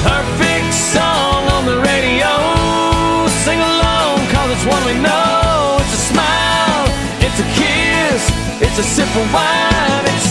perfect song on the radio. Sing along, cause it's one we know. It's a smile, it's a kiss, it's a sip of wine, it's